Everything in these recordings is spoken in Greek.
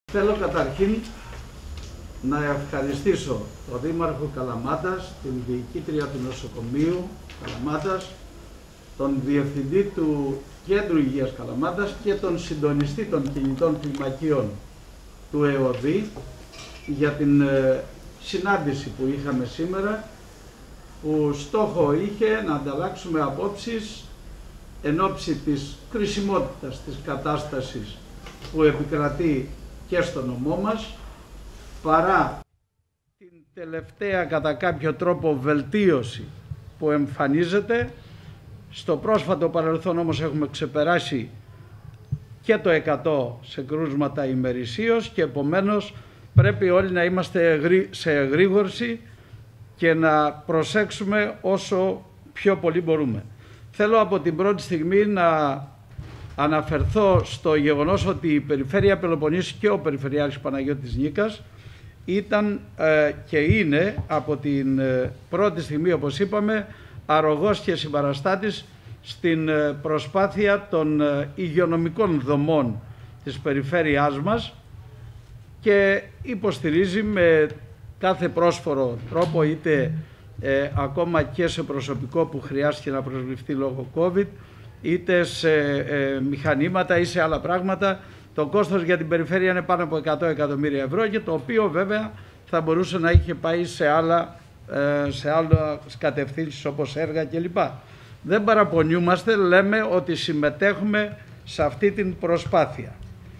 Θέλω καταρχήν να ευχαριστήσω τον Δήμαρχο Καλαμάτας, την Διοικήτρια του Νοσοκομείου Καλαμάτας, τον Διευθυντή του Κέντρου Υγείας Καλαμάτας και τον Συντονιστή των Κινητών Κλιμακίων του ΕΟΔΗ για την συνάντηση που είχαμε σήμερα, που στόχο είχε να ανταλλάξουμε απόψεις εν ώψη της κρισιμότητας της κατάστασης που επικρατεί και στο νομό μας, παρά την τελευταία κατά κάποιο τρόπο βελτίωση που εμφανίζεται. Στο πρόσφατο παρελθόν όμως έχουμε ξεπεράσει και το 100 σε κρούσματα ημερησίως και επομένως πρέπει όλοι να είμαστε σε εγρήγορση και να προσέξουμε όσο πιο πολύ μπορούμε. Θέλω από την πρώτη στιγμή να αναφερθώ στο γεγονός ότι η Περιφέρεια Πελοποννήσου και ο Περιφερειάρχης Παναγιώτης Νίκας ήταν και είναι από την πρώτη στιγμή, όπως είπαμε, αρρωγός και συμπαραστάτης στην προσπάθεια των υγειονομικών δομών της περιφέρειάς μας και υποστηρίζει με κάθε πρόσφορο τρόπο, είτε ακόμα και σε προσωπικό που χρειάστηκε να προσληφθεί λόγω COVID, είτε σε μηχανήματα ή σε άλλα πράγματα. Το κόστος για την περιφέρεια είναι πάνω από 100 εκατομμύρια ευρώ και το οποίο βέβαια θα μπορούσε να είχε πάει σε άλλες κατευθύνσεις όπως έργα κλπ. Δεν παραπονιούμαστε, λέμε ότι συμμετέχουμε σε αυτή την προσπάθεια.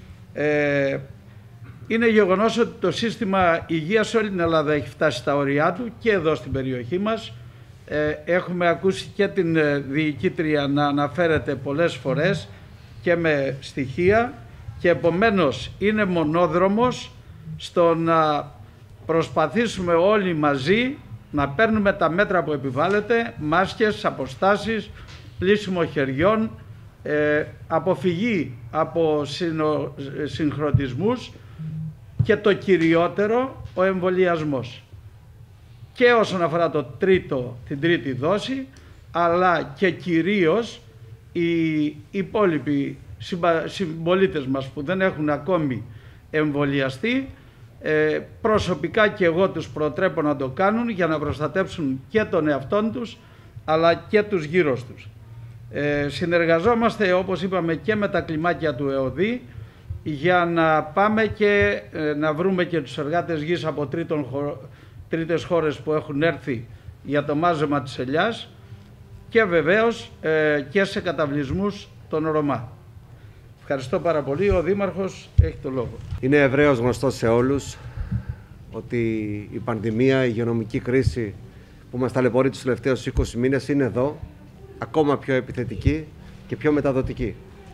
Είναι γεγονός ότι το σύστημα υγείας σε όλη την Ελλάδα έχει φτάσει στα ωριά του και εδώ στην περιοχή μας. Έχουμε ακούσει και την διοικήτρια να αναφέρεται πολλές φορές και με στοιχεία και επομένως είναι μονόδρομος στο να προσπαθήσουμε όλοι μαζί να παίρνουμε τα μέτρα που επιβάλλεται, μάσκες, αποστάσεις, πλύσιμο χεριών, αποφυγή από συγχρονισμούς και το κυριότερο, ο εμβολιασμός. Και όσον αφορά την τρίτη δόση, αλλά και κυρίως οι υπόλοιποι συμπολίτες μας που δεν έχουν ακόμη εμβολιαστεί, προσωπικά και εγώ τους προτρέπω να το κάνουν για να προστατέψουν και τον εαυτόν τους αλλά και τους γύρω τους. Συνεργαζόμαστε, όπως είπαμε, και με τα κλιμάκια του ΕΟΔΗ για να πάμε και να βρούμε και τους εργάτες γης από τρίτες χώρες που έχουν έρθει για το μάζεμα της ελιάς και βεβαίως και σε καταβλισμούς των Ρωμά. Ευχαριστώ πάρα πολύ. Ο Δήμαρχος έχει το λόγο. Είναι ευρέως γνωστό σε όλους ότι η πανδημία, η υγειονομική κρίση που μας ταλαιπωρεί τους τελευταίους 20 μήνες είναι εδώ, ακόμα πιο επιθετική και πιο μεταδοτική.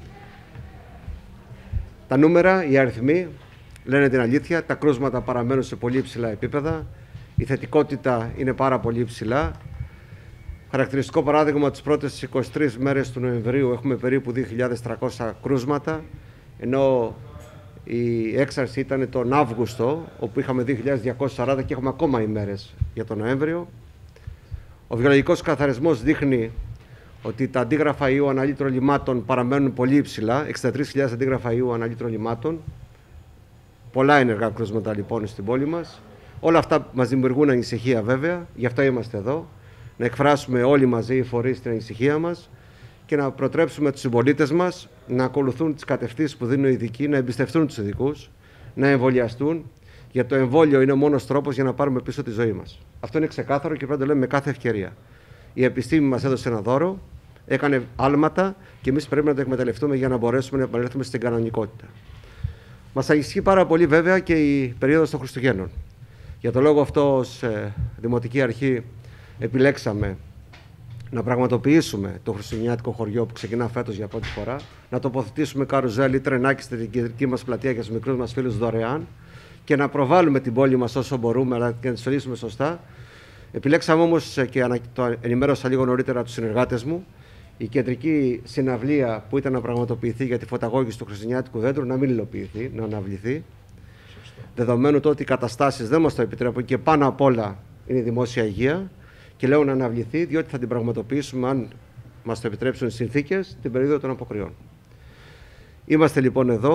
Τα νούμερα, οι αριθμοί λένε την αλήθεια, τα κρούσματα παραμένουν σε πολύ υψηλά επίπεδα, η θετικότητα είναι πάρα πολύ υψηλά. Χαρακτηριστικό παράδειγμα, τις πρώτες 23 μέρες του Νοεμβρίου έχουμε περίπου 2.300 κρούσματα, ενώ η έξαρση ήταν τον Αύγουστο, όπου είχαμε 2.240 και έχουμε ακόμα ημέρες για τον Νοέμβριο. Ο βιολογικός καθαρισμός δείχνει ότι τα αντίγραφα ιού ανά λίτρο λιμάτων παραμένουν πολύ υψηλά, 63.000 αντίγραφα ιού ανά λίτρο λιμάτων. Πολλά ενεργά κρούσματα λοιπόν στην πόλη μας. Όλα αυτά μας δημιουργούν ανησυχία βέβαια, γι' αυτό είμαστε εδώ. Να εκφράσουμε όλοι μαζί οι φορείς την ανησυχία μας και να προτρέψουμε τους συμπολίτες μας να ακολουθούν τις κατευθύνσεις που δίνουν οι ειδικοί, να εμπιστευτούν τους ειδικούς, να εμβολιαστούν, γιατί το εμβόλιο είναι ο μόνος τρόπος για να πάρουμε πίσω τη ζωή μας. Αυτό είναι ξεκάθαρο και πρέπει να το λέμε με κάθε ευκαιρία. Η επιστήμη μας έδωσε ένα δώρο, έκανε άλματα και εμείς πρέπει να το εκμεταλλευτούμε για να μπορέσουμε να επανέλθουμε στην κανονικότητα. Μας ανησυχεί πάρα πολύ βέβαια και η περίοδος των Χριστουγέννων. Για τον λόγο αυτό, ως Δημοτική Αρχή, επιλέξαμε να πραγματοποιήσουμε το χριστουγεννιάτικο χωριό που ξεκινά φέτος για πρώτη φορά, να τοποθετήσουμε καρουζέλι, τρενάκι στην κεντρική μας πλατεία για τους μικρούς μας φίλους δωρεάν και να προβάλλουμε την πόλη μας όσο μπορούμε, αλλά και να τη στολίσουμε σωστά. Επιλέξαμε όμως και το ενημέρωσα λίγο νωρίτερα τους συνεργάτες μου, η κεντρική συναυλία που ήταν να πραγματοποιηθεί για τη φωταγώγηση του χριστουγεννιάτικου δέντρου να μην υλοποιηθεί, να αναβληθεί. Δεδομένου το ότι οι καταστάσεις δεν μας το επιτρέπουν και πάνω απ' όλα είναι η δημόσια υγεία. Και λέω να αναβληθεί, διότι θα την πραγματοποιήσουμε, αν μας το επιτρέψουν οι συνθήκες, την περίοδο των αποκριών. Είμαστε λοιπόν εδώ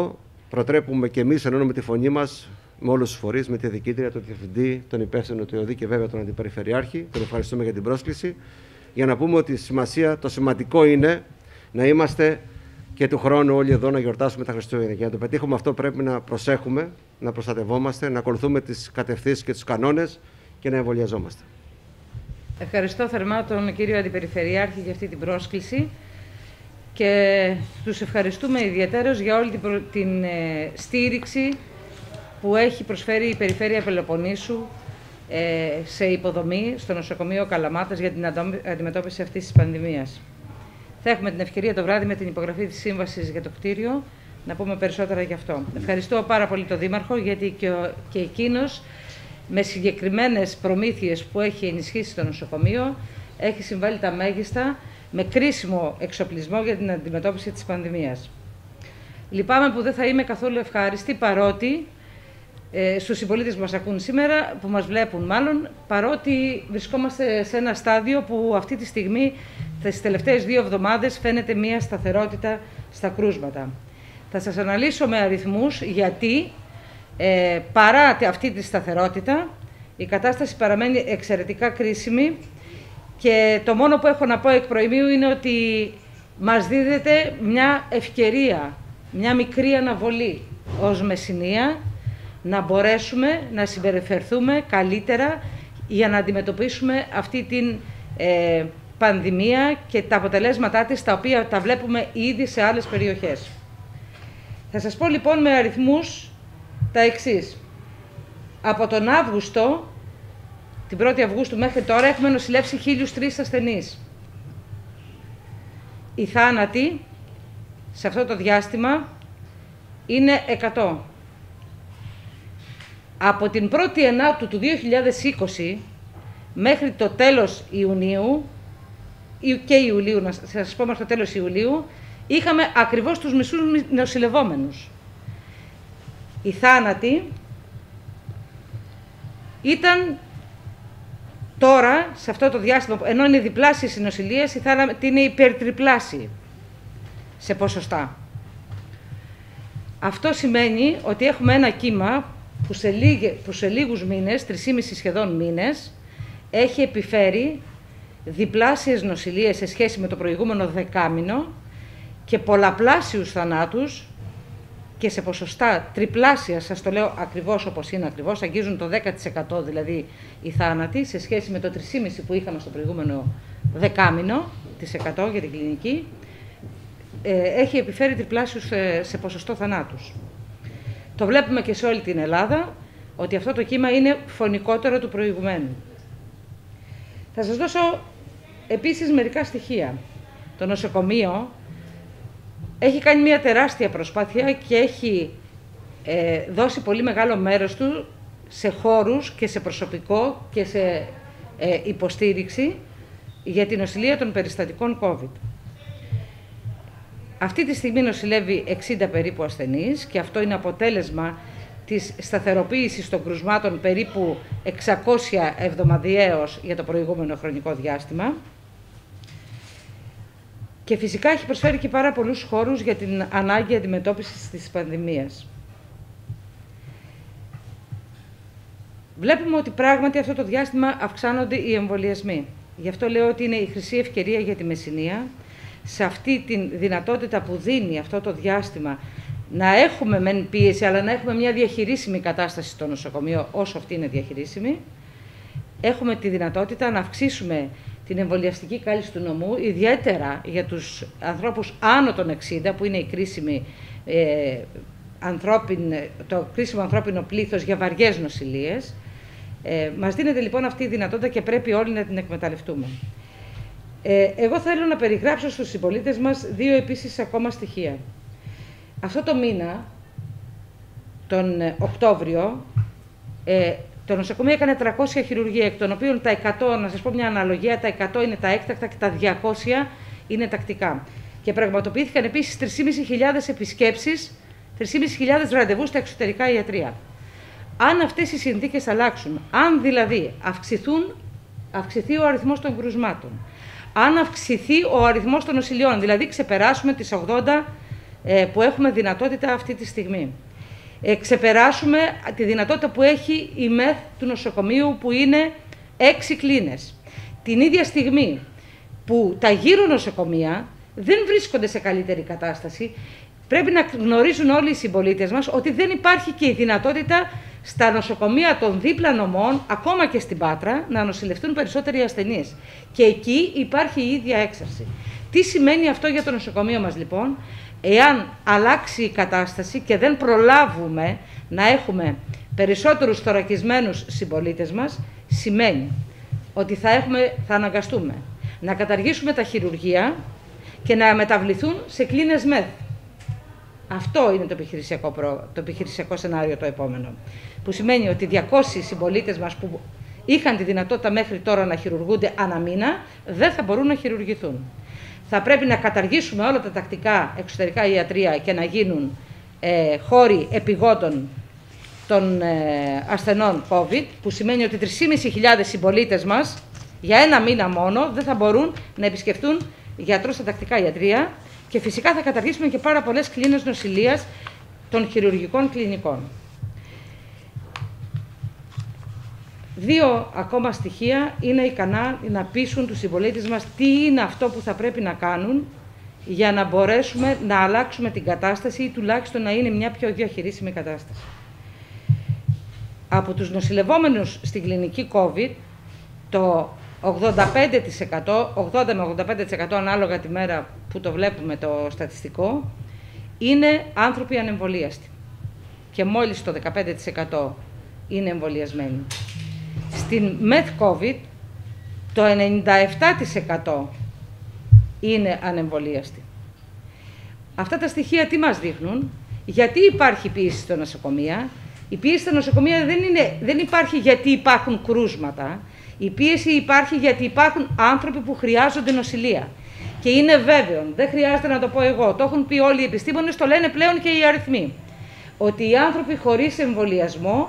προτρέπουμε και εμείς, ενώνουμε τη φωνή μας με όλους τους φορείς, με τη διοικήτρια, τον διευθυντή, τον υπεύθυνο του ΕΟΔΗ και βέβαια τον αντιπεριφερειάρχη. Τον ευχαριστούμε για την πρόσκληση. Για να πούμε ότι το σημαντικό είναι να είμαστε και του χρόνου όλοι εδώ να γιορτάσουμε τα Χριστούγεννα. Για να το πετύχουμε αυτό πρέπει να προσέχουμε, να προστατευόμαστε, να ακολουθούμε τις κατευθύνσεις και τους κανόνες και να εμβολιαζόμαστε. Ευχαριστώ θερμά τον κύριο Αντιπεριφερειάρχη για αυτή την πρόσκληση και τους ευχαριστούμε ιδιαίτερως για όλη την στήριξη που έχει προσφέρει η Περιφέρεια Πελοποννήσου σε υποδομή στο νοσοκομείο Καλαμάτας για την αντιμετώπιση αυτής της πανδημίας. Θα έχουμε την ευκαιρία το βράδυ με την υπογραφή της σύμβασης για το κτίριο να πούμε περισσότερα γι' αυτό. Ευχαριστώ πάρα πολύ τον Δήμαρχο γιατί και εκείνος με συγκεκριμένες προμήθειες που έχει ενισχύσει το νοσοκομείο έχει συμβάλει τα μέγιστα με κρίσιμο εξοπλισμό για την αντιμετώπιση της πανδημίας. Λυπάμαι που δεν θα είμαι καθόλου ευχάριστη παρότι στους συμπολίτες που μας ακούν σήμερα, που μας βλέπουν μάλλον, παρότι βρισκόμαστε σε ένα στάδιο που αυτή τη στιγμή, τις τελευταίες 2 εβδομάδες, φαίνεται μία σταθερότητα στα κρούσματα. Θα σας αναλύσω με αριθμούς γιατί, παρά αυτή τη σταθερότητα, η κατάσταση παραμένει εξαιρετικά κρίσιμη και το μόνο που έχω να πω εκ προημίου είναι ότι μας δίδεται μια ευκαιρία, μια μικρή αναβολή ως Μεσσηνία, να μπορέσουμε να συμπεριφερθούμε καλύτερα για να αντιμετωπίσουμε αυτή την πανδημία και τα αποτελέσματά της, τα οποία τα βλέπουμε ήδη σε άλλες περιοχές. Θα σας πω λοιπόν με αριθμούς τα εξής. Από τον Αύγουστο, την 1η Αυγούστου μέχρι τώρα, έχουμε νοσηλεύσει 1.003 ασθενείς. Οι θάνατοι σε αυτό το διάστημα είναι 100. Από την 1η Ενάτου του 2020 μέχρι το τέλος Ιουνίου και Ιουλίου, να σας πω μέχρι το τέλος Ιουλίου, είχαμε ακριβώς τους μισούς νοσηλευόμενους. Οι θάνατοι ήταν τώρα, σε αυτό το διάστημα, ενώ είναι διπλάσιες οι νοσηλείες, οι θάνατοι είναι υπερτριπλάσιοι σε ποσοστά. Αυτό σημαίνει ότι έχουμε ένα κύμα που σε λίγους μήνες, 3,5 σχεδόν μήνες, έχει επιφέρει διπλάσιες νοσηλείες σε σχέση με το προηγούμενο δεκάμηνο και πολλαπλάσιους θανάτους και σε ποσοστά τριπλάσια, σας το λέω ακριβώς όπως είναι ακριβώς, αγγίζουν το 10% δηλαδή οι θάνατοι σε σχέση με το 3,5% που είχαμε στο προηγούμενο δεκάμηνο της 100 για την κλινική, έχει επιφέρει τριπλάσιους σε ποσοστό θανάτους. Το βλέπουμε και σε όλη την Ελλάδα ότι αυτό το κύμα είναι φωνικότερο του προηγουμένου. Θα σας δώσω επίσης μερικά στοιχεία. Το νοσοκομείο έχει κάνει μια τεράστια προσπάθεια και έχει δώσει πολύ μεγάλο μέρος του σε χώρους και σε προσωπικό και σε υποστήριξη για την νοσηλεία των περιστατικών COVID. Αυτή τη στιγμή νοσηλεύει 60 περίπου ασθενείς και αυτό είναι αποτέλεσμα της σταθεροποίησης των κρουσμάτων περίπου 600 εβδομαδιαίως για το προηγούμενο χρονικό διάστημα. Και φυσικά έχει προσφέρει και πάρα πολλούς χώρους για την ανάγκη αντιμετώπισης της πανδημίας. Βλέπουμε ότι πράγματι αυτό το διάστημα αυξάνονται οι εμβολιασμοί. Γι' αυτό λέω ότι είναι η χρυσή ευκαιρία για τη Μεσσηνία, σε αυτή τη δυνατότητα που δίνει αυτό το διάστημα, να έχουμε μεν πίεση, αλλά να έχουμε μια διαχειρίσιμη κατάσταση στο νοσοκομείο, όσο αυτή είναι διαχειρίσιμη. Έχουμε τη δυνατότητα να αυξήσουμε την εμβολιαστική κάλυψη του νομού, ιδιαίτερα για τους ανθρώπους άνω των 60, που είναι η κρίσιμη, το κρίσιμο ανθρώπινο πλήθος για βαριές νοσηλείες. Μας δίνεται λοιπόν αυτή η δυνατότητα και πρέπει όλοι να την εκμεταλλευτούμε. Εγώ θέλω να περιγράψω στους συμπολίτες μας 2 επίσης ακόμα στοιχεία. Αυτό το μήνα, τον Οκτώβριο, το νοσοκομείο έκανε 300 χειρουργία, εκ των οποίων τα 100, να σας πω μια αναλογία, τα 100 είναι τα έκτακτα και τα 200 είναι τακτικά. Και πραγματοποιήθηκαν επίσης 3.500 επισκέψεις, 3.500 ραντεβού στα εξωτερικά ιατρεία. Αν αυτές οι συνθήκες αλλάξουν, αν δηλαδή αυξηθεί ο αριθμός των κρουσμάτων, αν αυξηθεί ο αριθμός των νοσηλειών, δηλαδή ξεπεράσουμε τις 80 που έχουμε δυνατότητα αυτή τη στιγμή. Ξεπεράσουμε τη δυνατότητα που έχει η ΜΕΘ του νοσοκομείου, που είναι 6 κλίνες. Την ίδια στιγμή που τα γύρω νοσοκομεία δεν βρίσκονται σε καλύτερη κατάσταση, πρέπει να γνωρίζουν όλοι οι συμπολίτες μας ότι δεν υπάρχει και η δυνατότητα στα νοσοκομεία των δίπλα νομών, ακόμα και στην Πάτρα, να νοσηλευτούν περισσότεροι ασθενείς. Και εκεί υπάρχει η ίδια έξαρση. Τι σημαίνει αυτό για το νοσοκομείο μας, λοιπόν? Εάν αλλάξει η κατάσταση και δεν προλάβουμε να έχουμε περισσότερους θωρακισμένους συμπολίτες μας, σημαίνει ότι θα αναγκαστούμε να καταργήσουμε τα χειρουργεία και να μεταβληθούν σε κλίνες ΜΕΘ. Αυτό είναι το επιχειρησιακό σενάριο το επόμενο. Που σημαίνει ότι 200 συμπολίτες μας που είχαν τη δυνατότητα μέχρι τώρα να χειρουργούνται ανά μήνα, δεν θα μπορούν να χειρουργηθούν. Θα πρέπει να καταργήσουμε όλα τα τακτικά εξωτερικά ιατρεία και να γίνουν χώροι επιγόντων των ασθενών COVID, που σημαίνει ότι 3.500 συμπολίτες μας για ένα μήνα μόνο δεν θα μπορούν να επισκεφτούν γιατρό στα τακτικά ιατρεία, και φυσικά θα καταργήσουμε και πάρα πολλές κλίνες νοσηλείας των χειρουργικών κλινικών. 2 ακόμα στοιχεία είναι ικανά να πείσουν τους συμπολίτες μας τι είναι αυτό που θα πρέπει να κάνουν για να μπορέσουμε να αλλάξουμε την κατάσταση ή τουλάχιστον να είναι μια πιο διαχειρίσιμη κατάσταση. Από τους νοσηλευόμενους στην κλινική COVID, το 80 με 85% ανάλογα τη μέρα που το βλέπουμε το στατιστικό, είναι άνθρωποι ανεμβολίαστοι. Και μόλις το 15% είναι εμβολιασμένοι. Στην ΜΕΘ-COVID το 97% είναι ανεμβολίαστοι. Αυτά τα στοιχεία τι μας δείχνουν? Γιατί υπάρχει πίεση στα νοσοκομεία? Η πίεση στα νοσοκομεία δεν υπάρχει γιατί υπάρχουν κρούσματα. Η πίεση υπάρχει γιατί υπάρχουν άνθρωποι που χρειάζονται νοσηλεία. Και είναι βέβαιο, δεν χρειάζεται να το πω εγώ, το έχουν πει όλοι οι επιστήμονες, το λένε πλέον και οι αριθμοί, ότι οι άνθρωποι χωρίς εμβολιασμό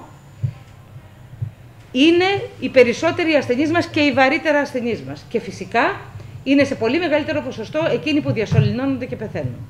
είναι οι περισσότεροι ασθενείς μας και οι βαρύτερα ασθενείς μας. Και φυσικά είναι σε πολύ μεγαλύτερο ποσοστό εκείνοι που διασωληνώνονται και πεθαίνουν.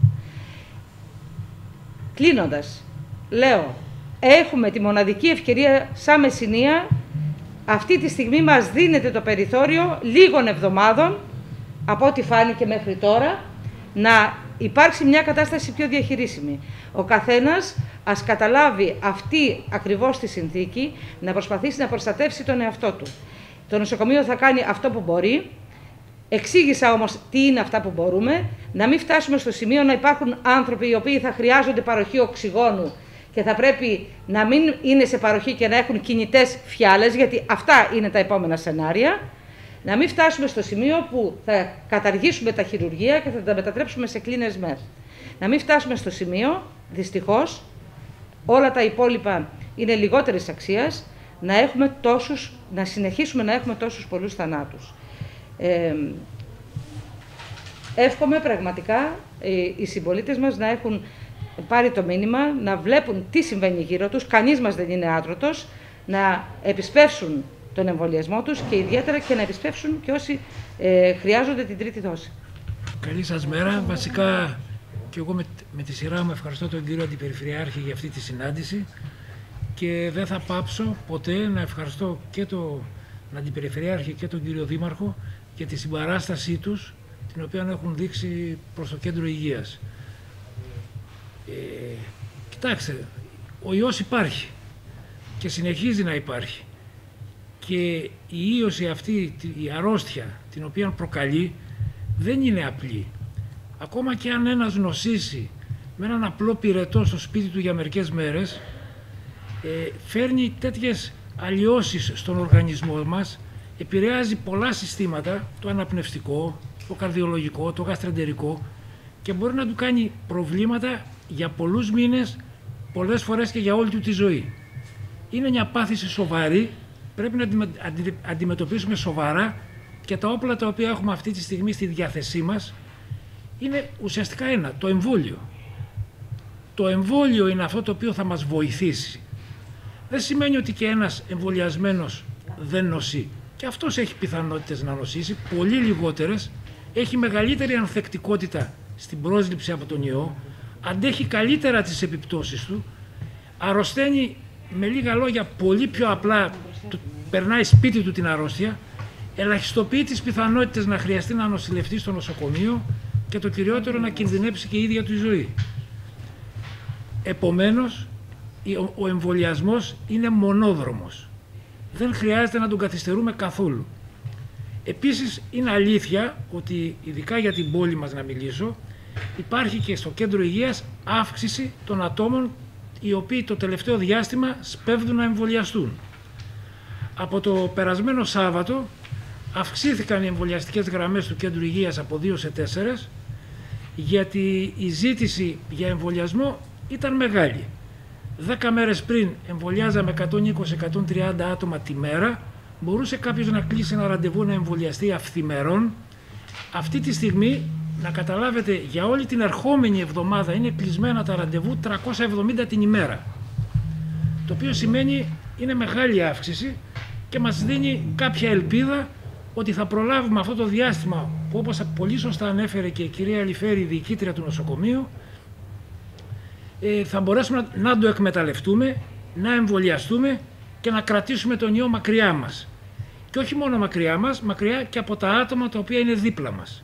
Κλείνοντας, λέω, έχουμε τη μοναδική ευκαιρία σαν Μεσσηνία. Αυτή τη στιγμή μας δίνεται το περιθώριο λίγων εβδομάδων, από ό,τι φάνηκε μέχρι τώρα, να υπάρξει μια κατάσταση πιο διαχειρίσιμη. Ο καθένας ας καταλάβει αυτή ακριβώς τη συνθήκη, να προσπαθήσει να προστατεύσει τον εαυτό του. Το νοσοκομείο θα κάνει αυτό που μπορεί. Εξήγησα όμως τι είναι αυτά που μπορούμε, να μην φτάσουμε στο σημείο να υπάρχουν άνθρωποι οι οποίοι θα χρειάζονται παροχή οξυγόνου και θα πρέπει να μην είναι σε παροχή και να έχουν κινητές φιάλες, γιατί αυτά είναι τα επόμενα σενάρια. Να μην φτάσουμε στο σημείο που θα καταργήσουμε τα χειρουργεία και θα τα μετατρέψουμε σε κλίνες ΜΕΘ. Να μην φτάσουμε στο σημείο, δυστυχώς, όλα τα υπόλοιπα είναι λιγότερης αξίας, να συνεχίσουμε να έχουμε τόσους πολλούς θανάτους. Εύχομαι πραγματικά οι συμπολίτες μας να έχουν πάρει το μήνυμα, να βλέπουν τι συμβαίνει γύρω τους, κανείς μας δεν είναι άτρωτος, να επισπεύσουν τον εμβολιασμό τους και ιδιαίτερα και να επισπεύσουν και όσοι χρειάζονται την τρίτη δόση. Καλή σας μέρα. Βασικά και εγώ με τη σειρά μου ευχαριστώ τον κύριο Αντιπεριφερειάρχη για αυτή τη συνάντηση και δεν θα πάψω ποτέ να ευχαριστώ και τον Αντιπεριφερειάρχη και τον κύριο Δήμαρχο για τη συμπαράστασή τους, την οποία έχουν δείξει προς το κέντρο υγείας. Κοιτάξτε, ο ιός υπάρχει και συνεχίζει να υπάρχει και η ίωση αυτή, η αρρώστια την οποία προκαλεί δεν είναι απλή. Ακόμα και αν ένας νοσήσει με έναν απλό πυρετό στο σπίτι του για μερικές μέρες, φέρνει τέτοιες αλλοιώσεις στον οργανισμό μας, επηρεάζει πολλά συστήματα, το αναπνευστικό, το καρδιολογικό, το γαστρεντερικό και μπορεί να του κάνει προβλήματα για πολλούς μήνες, πολλές φορές και για όλη του τη ζωή. Είναι μια πάθηση σοβαρή, πρέπει να αντιμετωπίσουμε σοβαρά και τα όπλα τα οποία έχουμε αυτή τη στιγμή στη διάθεσή μας είναι ουσιαστικά ένα, το εμβόλιο. Το εμβόλιο είναι αυτό το οποίο θα μας βοηθήσει. Δεν σημαίνει ότι και ένας εμβολιασμένος δεν νοσεί. Και αυτός έχει πιθανότητες να νοσήσει, πολύ λιγότερες, έχει μεγαλύτερη ανθεκτικότητα στην πρόσληψη από τον ιό, αντέχει καλύτερα τις επιπτώσεις του, αρρωσταίνει με λίγα λόγια πολύ πιο απλά, περνάει σπίτι του την αρρώστια, ελαχιστοποιεί τις πιθανότητες να χρειαστεί να νοσηλευτεί στο νοσοκομείο και το κυριότερο να κινδυνεύσει και η ίδια του η ζωή. Επομένως, ο εμβολιασμός είναι μονόδρομος. Δεν χρειάζεται να τον καθυστερούμε καθόλου. Επίσης, είναι αλήθεια ότι, ειδικά για την πόλη μας να μιλήσω, υπάρχει και στο κέντρο υγείας αύξηση των ατόμων οι οποίοι το τελευταίο διάστημα σπέβδουν να εμβολιαστούν. Από το περασμένο Σάββατο αυξήθηκαν οι εμβολιαστικές γραμμές του κέντρου υγείας από 2 σε 4, γιατί η ζήτηση για εμβολιασμό ήταν μεγάλη. 10 μέρες πριν εμβολιάζαμε 120-130 άτομα τη μέρα, μπορούσε κάποιος να κλείσει ένα ραντεβού να εμβολιαστεί αυθημερών. Αυτή τη στιγμή, να καταλάβετε, για όλη την ερχόμενη εβδομάδα είναι κλεισμένα τα ραντεβού 370 την ημέρα. Το οποίο σημαίνει είναι μεγάλη αύξηση και μας δίνει κάποια ελπίδα ότι θα προλάβουμε αυτό το διάστημα που, όπως πολύ σωστά ανέφερε και η κυρία Ελιφέρη, η διοικήτρια του νοσοκομείου, θα μπορέσουμε να το εκμεταλλευτούμε, να εμβολιαστούμε και να κρατήσουμε τον ιό μακριά μας. Και όχι μόνο μακριά μας, μακριά και από τα άτομα τα οποία είναι δίπλα μας.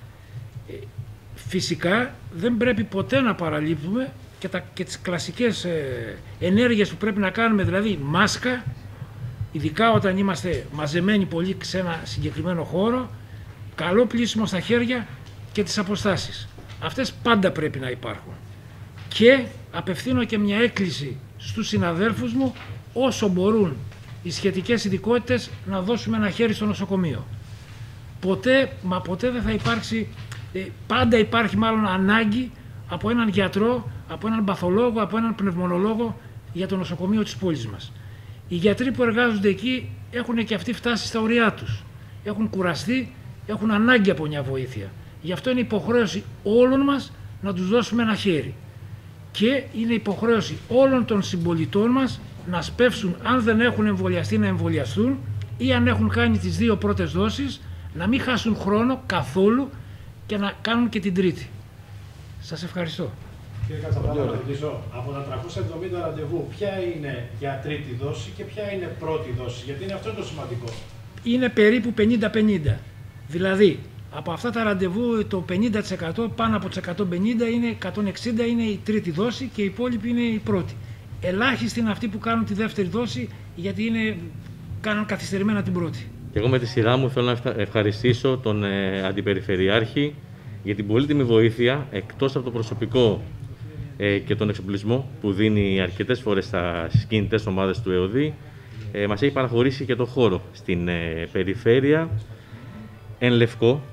Φυσικά δεν πρέπει ποτέ να παραλείπουμε και τις κλασικές ενέργειες που πρέπει να κάνουμε, δηλαδή μάσκα, ειδικά όταν είμαστε μαζεμένοι πολύ σε ένα συγκεκριμένο χώρο, καλό πλύσιμο στα χέρια και τις αποστάσεις. Αυτές πάντα πρέπει να υπάρχουν. Και απευθύνω και μια έκκληση στους συναδέλφους μου, όσο μπορούν οι σχετικές ειδικότητες, να δώσουμε ένα χέρι στο νοσοκομείο. Ποτέ, μα ποτέ δεν θα υπάρξει, πάντα υπάρχει μάλλον ανάγκη από έναν γιατρό, από έναν παθολόγο, από έναν πνευμονολόγο για το νοσοκομείο της πόλης μας. Οι γιατροί που εργάζονται εκεί έχουν και αυτοί φτάσει στα ωριά τους. Έχουν κουραστεί, έχουν ανάγκη από μια βοήθεια. Γι' αυτό είναι υποχρέωση όλων μας να τους δώσουμε ένα χέρι. Και είναι υποχρέωση όλων των συμπολιτών μας να σπεύσουν, αν δεν έχουν εμβολιαστεί, να εμβολιαστούν, ή αν έχουν κάνει τις 2 πρώτες δόσεις, να μην χάσουν χρόνο καθόλου και να κάνουν και την τρίτη. Σας ευχαριστώ. Κύριε Κατσαπάρα, να ρωτήσω, από τα 370 ραντεβού, ποια είναι για τρίτη δόση και ποια είναι πρώτη δόση, γιατί είναι αυτό το σημαντικό. Είναι περίπου 50-50. Δηλαδή, από αυτά τα ραντεβού το 50%, πάνω από τις 150 είναι 160 είναι η τρίτη δόση και οι υπόλοιποι είναι η πρώτη. Ελάχιστοι είναι αυτοί που κάνουν τη δεύτερη δόση, γιατί κάνουν καθυστερημένα την πρώτη. Και εγώ με τη σειρά μου θέλω να ευχαριστήσω τον Αντιπεριφερειάρχη για την πολύτιμη βοήθεια, εκτός από το προσωπικό και τον εξοπλισμό που δίνει αρκετές φορές στις κινητές ομάδες του ΕΟΔΗ. Μας έχει παραχωρήσει και το χώρο στην περιφέρεια, εν λευκό.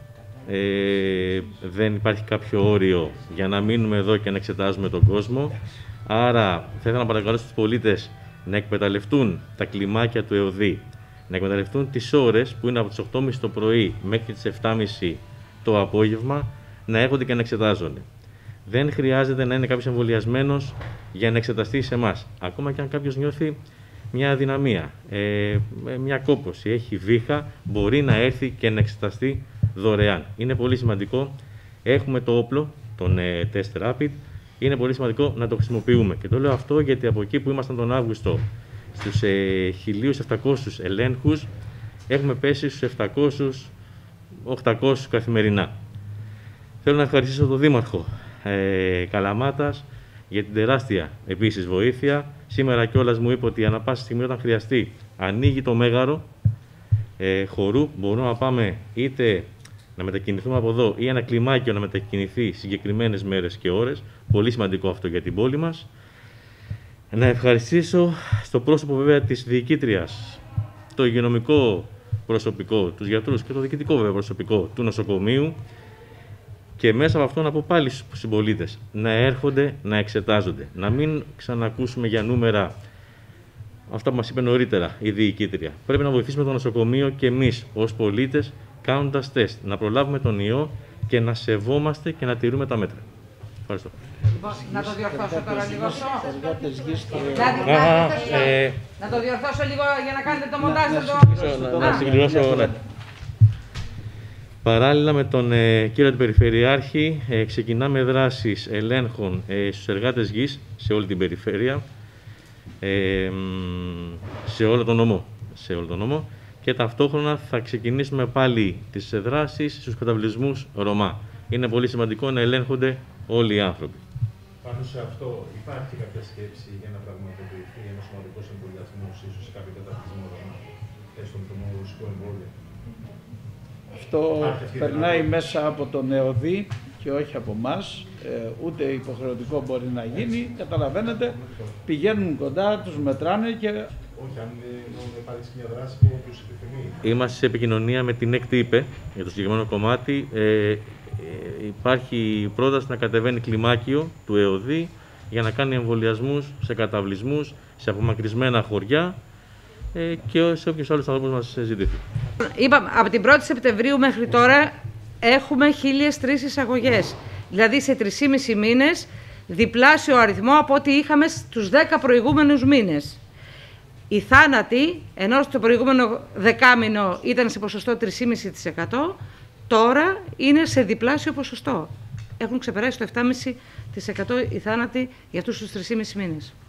Δεν υπάρχει κάποιο όριο για να μείνουμε εδώ και να εξετάζουμε τον κόσμο. Άρα θα ήθελα να παρακαλέσω τους πολίτες να εκμεταλλευτούν τα κλιμάκια του ΕΟΔΗ, να εκμεταλλευτούν τις ώρες που είναι από τις 8.30 το πρωί μέχρι τις 7.30 το απόγευμα, να έρχονται και να εξετάζονται. Δεν χρειάζεται να είναι κάποιος εμβολιασμένος για να εξεταστεί σε εμάς. Ακόμα και αν κάποιος νιώθει μια αδυναμία, μια κόπωση, έχει βήχα, μπορεί να έρθει και να εξεταστεί δωρεάν. Είναι πολύ σημαντικό. Έχουμε το όπλο, τον test rapid. Είναι πολύ σημαντικό να το χρησιμοποιούμε. Και το λέω αυτό γιατί από εκεί που ήμασταν τον Αύγουστο στους 1.700 ελέγχους, έχουμε πέσει στους 700-800 καθημερινά. Θέλω να ευχαριστήσω τον Δήμαρχο Καλαμάτας για την τεράστια επίσης βοήθεια. Σήμερα κιόλας μου είπε ότι ανά πάσα στιγμή όταν χρειαστεί ανοίγει το μέγαρο χορού. Μπορούμε να πάμε είτε να μετακινηθούμε από εδώ ή ένα κλιμάκιο να μετακινηθεί συγκεκριμένες μέρες και ώρες. Πολύ σημαντικό αυτό για την πόλη μας. Να ευχαριστήσω στο πρόσωπο βέβαια της διοικήτριας, το υγειονομικό προσωπικό, τους γιατρούς και το διοικητικό βέβαια προσωπικό του νοσοκομείου, και μέσα από αυτό να πω πάλι στους συμπολίτες να έρχονται να εξετάζονται. Να μην ξανακούσουμε για νούμερα αυτά που μας είπε νωρίτερα η διοικήτρια. Πρέπει να βοηθήσουμε το νοσοκομείο και εμείς ως πολίτες κάνοντας τεστ. Να προλάβουμε τον ιό και να σεβόμαστε και να τηρούμε τα μέτρα. Ευχαριστώ. Να το διορθώσω τώρα λίγο αυτό. Να το διορθώσω λίγο για να κάνετε το μοντάζ. Να συμπληρώσω, ναι. Παράλληλα με τον κύριο Αντιπεριφερειάρχη ξεκινάμε δράσεις ελέγχων στους εργάτες γης σε όλη την περιφέρεια, σε όλο τον νομό, και ταυτόχρονα θα ξεκινήσουμε πάλι τις δράσεις στους καταβλισμούς Ρωμά. Είναι πολύ σημαντικό να ελέγχονται όλοι οι άνθρωποι. Πάνω σε αυτό υπάρχει κάποια σκέψη για να πραγματοποιηθεί ένας σωματικός εμβολιασμός ίσως σε κάποιο καταβλισμό Ρωμά, έστω με το μόνο ρωσικό εμβόλιο? Αυτό περνάει μέσα από τον ΕΟΔΗ και όχι από εμάς, ούτε υποχρεωτικό μπορεί να γίνει. Καταλαβαίνετε, πηγαίνουν κοντά, τους μετράνε και... Όχι, αν υπάρξει μια δράση που τους επιθυμεί. Είμαστε σε επικοινωνία με την ΕΚΤΥΠΕ για το συγκεκριμένο κομμάτι. Υπάρχει πρόταση να κατεβαίνει κλιμάκιο του ΕΟΔΗ για να κάνει εμβολιασμούς σε καταβλισμούς, σε απομακρυσμένα χωριά και σε όποιους άλλους ανθρώπους μας ζητηθεί. Είπαμε, από την 1η Σεπτεμβρίου μέχρι τώρα έχουμε 1.003 εισαγωγές. Δηλαδή σε 3,5 μήνες διπλάσιο αριθμό από ό,τι είχαμε στους 10 προηγούμενους μήνες. Οι θάνατοι, ενώ στο προηγούμενο δεκάμηνο ήταν σε ποσοστό 3,5%, τώρα είναι σε διπλάσιο ποσοστό. Έχουν ξεπεράσει το 7,5% οι θάνατοι για αυτούς τους 3,5 μήνες.